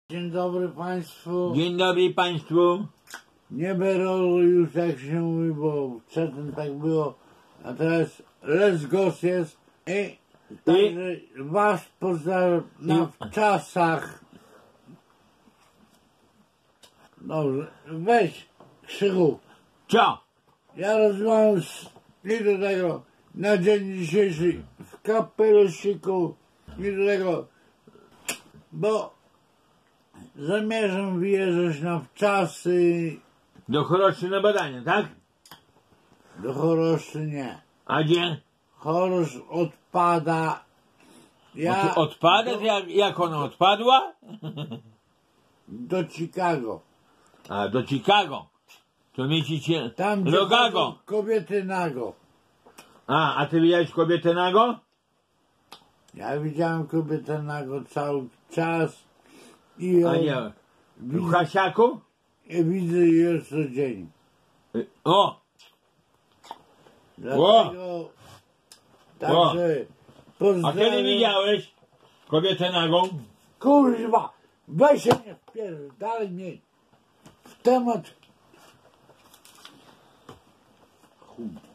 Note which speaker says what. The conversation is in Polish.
Speaker 1: Dzień dobry Państwu.
Speaker 2: Dzień dobry Państwu.
Speaker 1: Nie berolu już jak się mówi, bo przedtem tak było, a teraz les gos jest i także Was pozdrawiam na czasach. Dobrze, weź Krzychu.
Speaker 2: Co?
Speaker 1: Ja rozmawiam nie do tego na dzień dzisiejszy w kapeluszyku, nie do tego, bo zamierzam wyjeżdżać na wczasy.
Speaker 2: Do Choroszczy na badania, tak?
Speaker 1: Do Choroszczy nie.
Speaker 2: A gdzie?
Speaker 1: Chorosz odpada. Ja
Speaker 2: Odpada? Jak ona odpadła?
Speaker 1: do Chicago.
Speaker 2: A, do Chicago. To mieścicie
Speaker 1: Tam gdzie
Speaker 2: Logago.
Speaker 1: chodzą kobiety nago.
Speaker 2: A ty widziałeś kobietę nago?
Speaker 1: Ja widziałem kobietę nago cały czas i
Speaker 2: A nie. W Hasiaku?
Speaker 1: widzę jej co dzień.
Speaker 2: O!
Speaker 1: Dlatego także
Speaker 2: A kiedy
Speaker 1: pozdrawiam.
Speaker 2: widziałeś kobietę nagą?
Speaker 1: Kurwa, weź się nie wpierdol, dalej mnie w temat. Chuj.